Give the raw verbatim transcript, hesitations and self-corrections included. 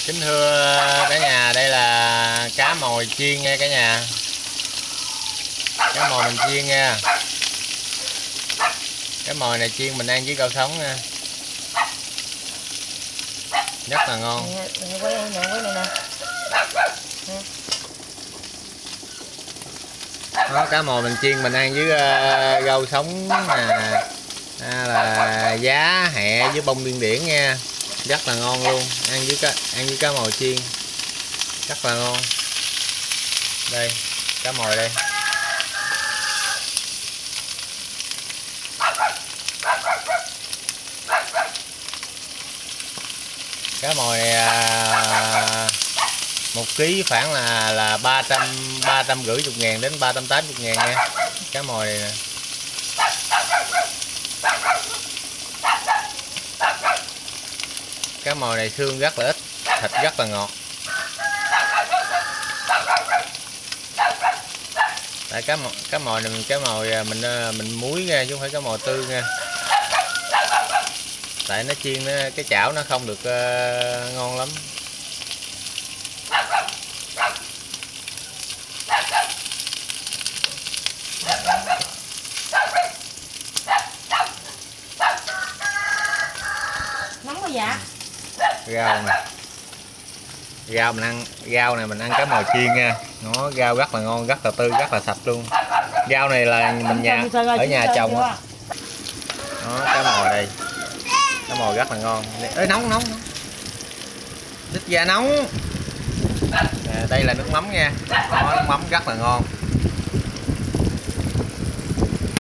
Kính thưa cả nhà, đây là cá mòi chiên nha cả nhà. Cá mòi mình chiên nha. Cá mòi này chiên mình ăn với rau sống nha. Rất là ngon. Nè, quay nè, quay này nè. Đó, cá mòi mình chiên mình ăn với uh, rau sống nè, à, là giá hẹ với bông điên điển nha. Rất là ngon luôn, ăn với cá ăn với cá mòi chiên rất là ngon. Đây cá mòi đây. Cá mòi này à, một ký khoảng là là ba trăm ba trăm rưỡi chục ngàn đến ba trăm tám mươi ngàn nha. Cá mòi này nè. Cá mòi này xương rất là ít, thịt rất là ngọt. Tại cá mòi, cá mòi này cá mòi mình mình muối nha, chứ không phải cá mòi tươi nha. Tại nó chiên nó, cái chảo nó không được uh, ngon lắm. Nóng quá dạ. Rau nè, rau mình ăn rau này mình ăn cá mòi chiên nha. Nó rau rất là ngon, rất là tươi, rất là sạch luôn. Rau này là mình nhà ở nhà trồng á. Đó, cá mòi đây. Cá mòi rất là ngon. Ê, nóng nóng đít da nóng. À, đây là nước mắm nha. Đó, nước mắm rất là ngon.